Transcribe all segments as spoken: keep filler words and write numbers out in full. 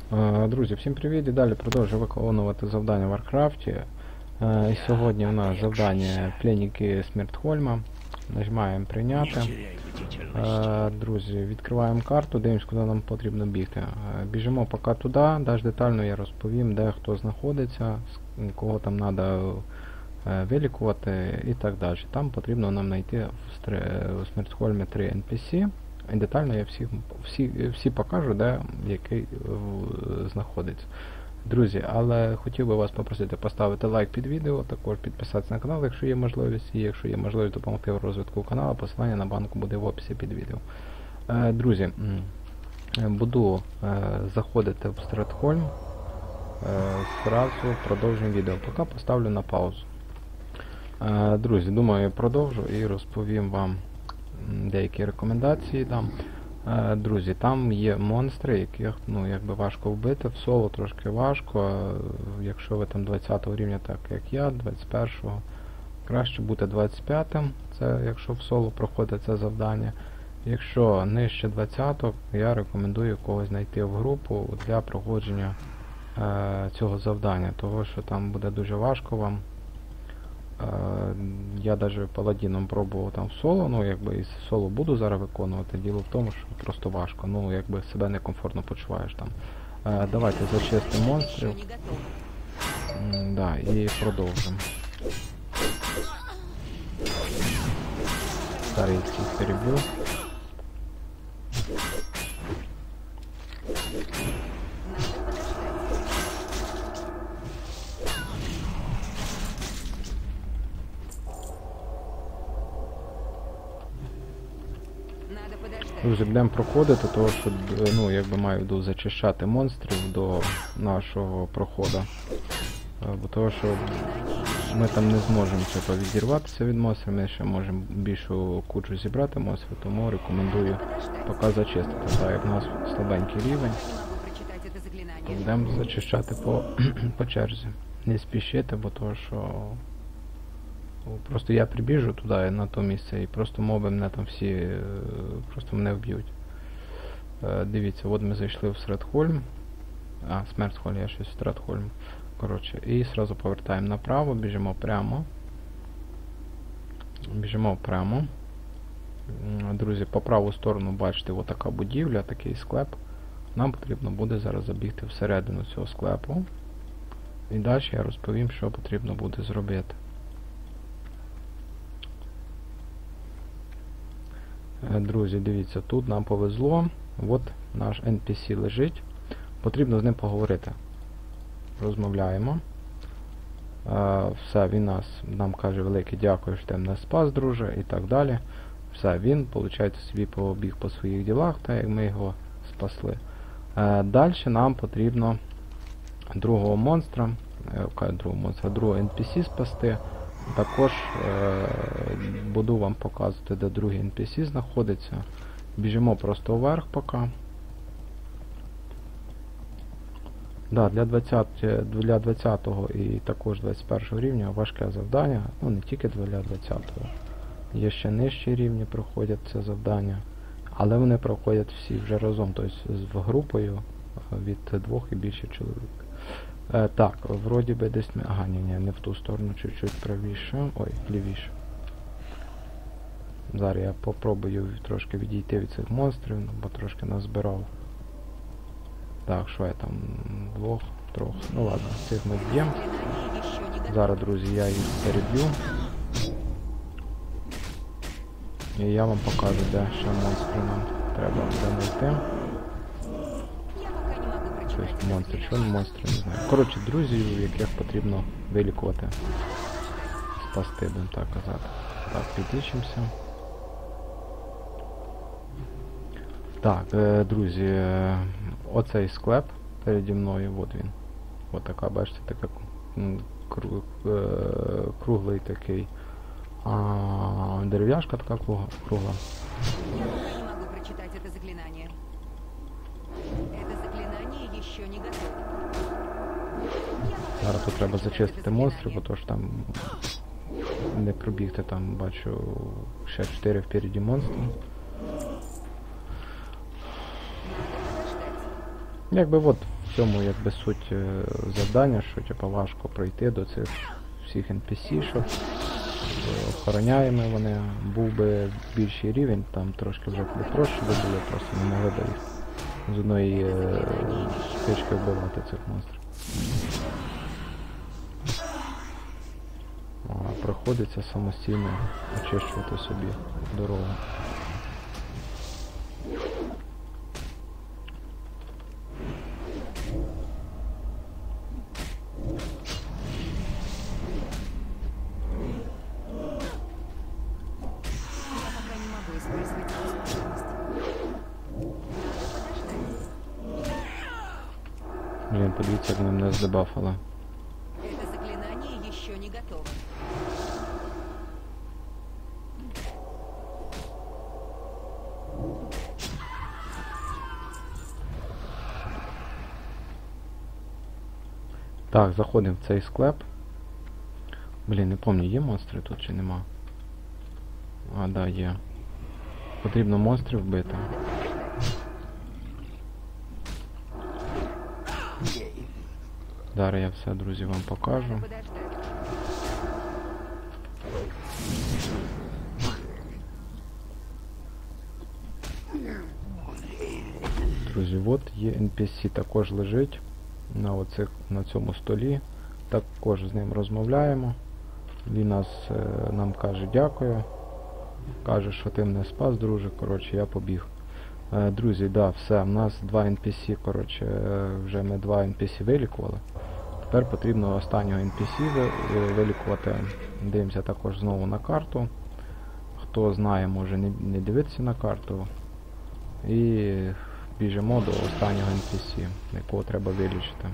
Друзі, всім привіт! І далі продовжую виконувати завдання в Варкрафті. І сьогодні у нас завдання пленники Смертхольма. Нажимаємо прийняти. Друзі, відкриваємо карту, дивимося, куди нам потрібно бігти. Біжимо поки туди, далі детально я розповім, де хто знаходиться, кого там треба вилікувати і так далі. Там потрібно нам знайти в Смертхольмі три ен пі сі. І детально я всі, всі, всі покажу, де який знаходиться. Друзі, але хотів би вас попросити поставити лайк під відео, також підписатися на канал, якщо є можливість, і якщо є можливість допомогти в розвитку каналу, посилання на банку буде в описі під відео. Е, друзі, буду е, заходити в Смертхольм, е, зразу продовжуємо відео, поки поставлю на паузу. Е, друзі, думаю, я продовжу і розповім вам деякі рекомендації дам. Е, друзі, там є монстри, яких ну, якби важко вбити, в соло трошки важко. Якщо ви там двадцятого рівня, так як я, двадцять першого, краще бути двадцять п'ятим, це якщо в соло проходить це завдання. Якщо нижче двадцятого, я рекомендую когось знайти в групу для проходження е, цього завдання, того що там буде дуже важко вам. Я навіть паладіном пробував там в соло, ну якби і соло буду зараз виконувати, діло в тому, що просто важко, ну якби себе некомфортно почуваєш там. Е, давайте зачистимо монстрів. М, да, і продовжимо. Старий всіх переб'ю. Друзі, будемо проходити, тому що ну, якби маю йду зачищати монстрів до нашого проходу. Бо того, що ми там не зможемо типу, відірватися від монстрів, ми ще можемо більшу кучу зібрати монстрів, тому рекомендую поки зачистити. Так як у нас слабенький рівень, то будемо зачищати по, по черзі. Не спішити, бо того, що просто я прибіжу туди, на то місце, і просто моби мене там всі просто мене вб'ють. Е, дивіться, от ми зайшли в Смертхольм. А, Смертхольм, я щось Смертхольм. Коротше, і одразу повертаємо направо, біжимо прямо. Біжимо прямо. Друзі, по праву сторону бачите, от така будівля, такий склеп. Нам потрібно буде зараз забігти всередину цього склепу. І далі я розповім, що потрібно буде зробити. Друзі, дивіться, тут нам повезло, от наш ен пі сі лежить, потрібно з ним поговорити. Розмовляємо. А, все, він нас, нам каже велике дякую, що ти мене спас, друже, і так далі. Все, він, виходить, собі побіг по своїх ділах, так як ми його спасли. А, далі нам потрібно другого монстра, е, другого монстра, другого ен пі сі спасти. Також е буду вам показувати, де другий ен пі сі знаходиться. Біжимо просто вверх поки. Да, для двадцятого і також двадцять першого рівня важке завдання. Ну не тільки для двадцятого. Є ще нижчі рівні проходять це завдання. Але вони проходять всі вже разом, тобто з групою від двох і більше чоловік. Е, так, вроді би десь... Ага, ні, ні, не в ту сторону, чуть-чуть правіше. Ой, лівіше. Зараз я попробую трошки відійти від цих монстрів, бо трошки назбирав. Так, що я там? Двох, трьох. Ну ладно, цих ми б'ємо. Зараз, друзі, я їх переб'ю. І я вам покажу, де ще монстри нам треба знайти. Тобто монстр, що не монстри, не знаю. Коротше, друзів, яких потрібно вилікувати. Спасти, будемо так казати. Так, підлічимося. Так, е, друзі, е, оцей склеп переді мною, от він. От така, бачите, така круг, е, круглий такий. А, дерев'яшка така кругла. кругла. Зараз тут треба зачистити монстрів, бо то ж там не пробігти, там бачу ще чотири впереді монстрів. Якби от в цьому якби суть е, завдання, що типу, важко пройти до цих всіх ен пі сі, щоб охороняємо вони, був би більший рівень, там трошки вже проще би було, просто не могли б їх з одної е, стички вбивати цих монстрів. А приходиться самостійно очищувати собі дорогу. Блин, подивіться, як вони мене здебафали. Это заклинание еще не готово. Так, заходимо в цей склеп. Блін, не пам'ятаю, є монстри тут чи нема? А, да, є. Потрібно монстрів вбити. Зараз я все, друзі, вам покажу. Друзі, от є ен пі сі, також лежить на, оцих, на цьому столі. Також з ним розмовляємо. Він нас, е, нам каже дякую. Каже, що ти мене спас, друже. Коротше, я побіг. Е, друзі, да, все, в нас два ен пі сі, коротше, е, вже ми два ен пі сі вилікували. Тепер потрібно останнього ен пі сі вилікувати. Дивимося також знову на карту. Хто знає, може не, не дивитися на карту. І біжимо до останнього ен пі сі, якого треба вилічити.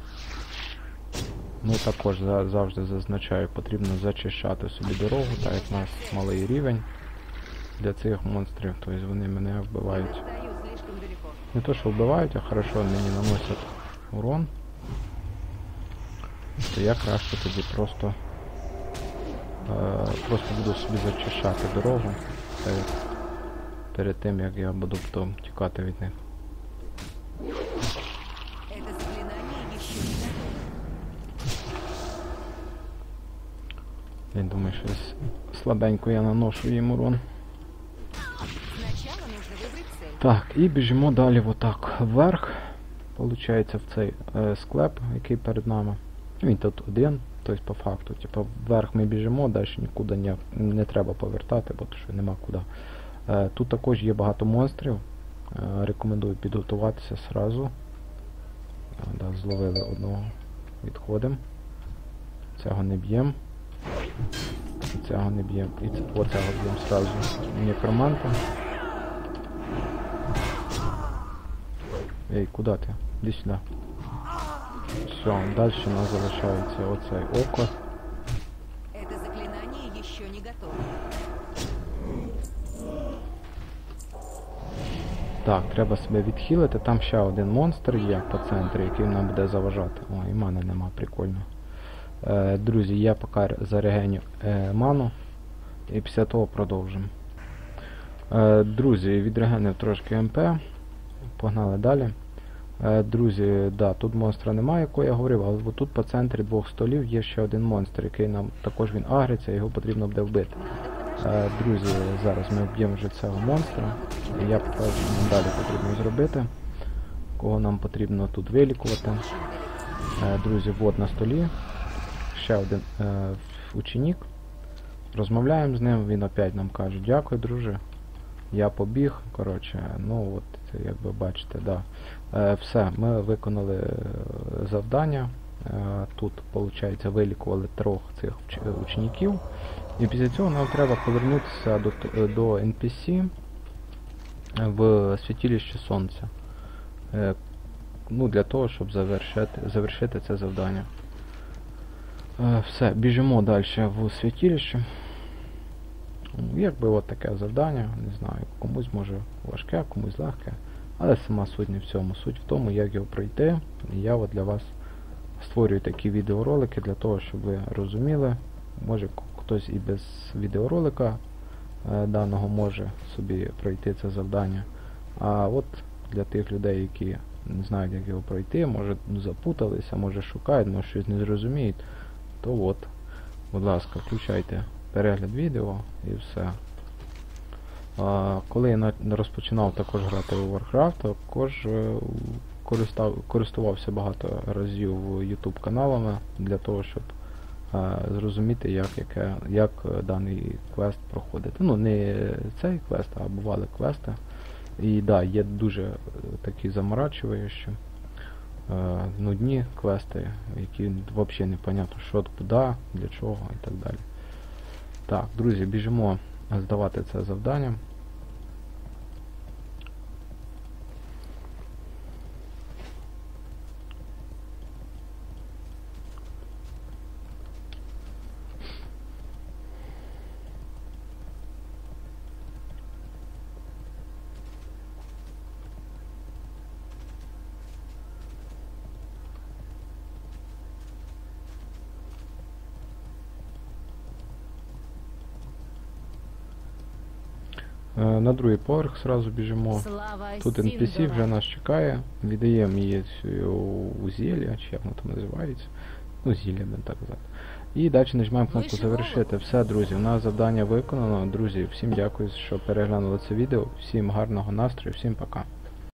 Ну також за, завжди зазначаю, потрібно зачищати собі дорогу, так як у нас малий рівень для цих монстрів, тобто вони мене вбивають. Не то що вбивають, а хорошо мені наносять урон. То я краще тоді просто е, просто буду собі зачищати дорогу перед, перед тим, як я буду потім тікати від них. Это заклинание еще не готово. Я думаю, щось слабенько я наношу їм урон. Сначала нужно выбрать цель. Так, і біжимо далі отак вверх. Получається в цей е, склеп, який перед нами. Він тут один, тобто по факту, типу, вверх ми біжимо, далі нікуди не, не треба повертати, бо то що нема куди. Е, тут також є багато монстрів. Е, рекомендую підготуватися сразу. Е, да, зловили одного. Відходимо. Цього не б'ємо. І цього не б'ємо. І це, оцього б'ємо сразу. Некроманта. Ей, куди ти? Іди сюди. Все, далі у нас залишається оцей око. Это заклинание еще не готово. Так, треба себе відхилити. Там ще один монстр є по центрі, який нам буде заважати. О, і мани нема, прикольно. Е, друзі, я поки зарегеню е, ману. І після того продовжимо. Е, друзі, відрегенив трошки ем пе. Погнали далі. Е, друзі, да, тут монстра немає, якого я говорив, але тут по центрі двох столів є ще один монстр, який нам також він агриться, його потрібно буде вбити. Е, друзі, зараз ми вб'ємо вже цього монстра. І я покажу, що нам далі потрібно зробити. Кого нам потрібно тут вилікувати. Е, друзі, от на столі. Ще один е, ученик. Розмовляємо з ним, він опять нам каже, дякую, друже. Я побіг, коротше, ну от, як ви бачите, да. Е, все, ми виконали е, завдання. Е, тут, виходить, вилікували трьох цих уч учеників. І після цього нам треба повернутися до, до ен пі сі в святилище Сонця. Е, ну, для того, щоб завершити, завершити це завдання. Е, все, біжимо далі в святилище. Якби от таке завдання, не знаю, комусь може важке, комусь легке, але сама суть не в цьому. Суть в тому, як його пройти. І я от для вас створюю такі відеоролики для того, щоб ви розуміли. Може хтось і без відеоролика е, даного може собі пройти це завдання. А от для тих людей, які не знають, як його пройти, може запуталися, може шукають, може щось не зрозуміють, то от, будь ласка, включайте перегляд відео і все. А, коли я на, розпочинав також грати у Warcraft, також е, користав, користувався багато разів YouTube каналами для того, щоб е, зрозуміти, як, яке, як даний квест проходити. Ну, не цей квест, а бували квести. І да, є дуже е, такі заморачуючі, е, нудні квести, які взагалі не понятно, що, куди, для чого і так далі. Так, друзі, біжимо здавати це завдання. На другий поверх сразу біжимо. Слава Тут ен пі сі Синдора. вже нас чекає. Віддаємо її у зілля, чи як воно там називається. Ну, зілля, будемо так казати. І далі нажимаємо кнопку Вище завершити. голову. Все, друзі, у нас завдання виконано. Друзі, всім дякую, що переглянули це відео. Всім гарного настрою, всім пока.